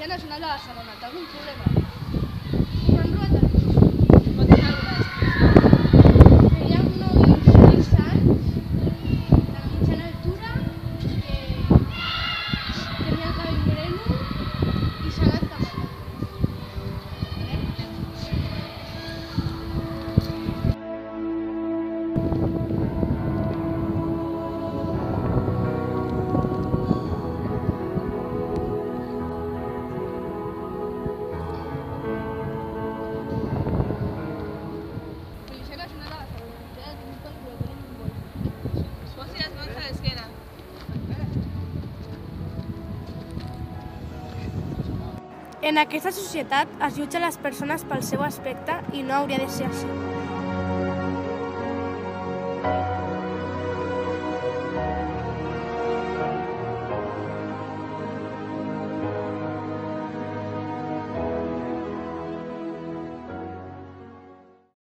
Policia Nacional de Barcelona, té algun problema? Us han robat el cotxe? Pot donar alguna descripció? Feia uns 15 anys, de mitjana altura, tenia el cabell moreno i s'ha anat cap allà. Policia Nacional de Barcelona, té un pel·lícula que tenim molt. Posi les mans a l'esquena. En aquesta societat es jutja les persones pel seu aspecte i no hauria de ser així.